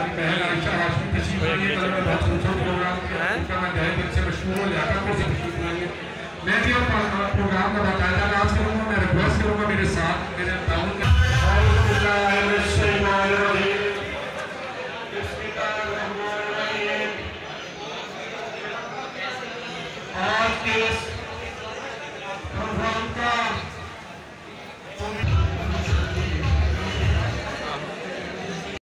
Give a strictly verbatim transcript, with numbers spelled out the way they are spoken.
बहन आयशा हाशमी तशरीफ आई है। कल मैं बहुत खूबसूरत प्रोग्राम किया, उनका मैं तहे दिल से मशहूर हूँ। लियाकतपुर से तशरीफ लाई है। मैं भी अब प्रोग्राम का बाकायदा आगाज़ करूँगा। मैं रिक्वेस्ट करूँगा मेरे साथ मेरे ताउन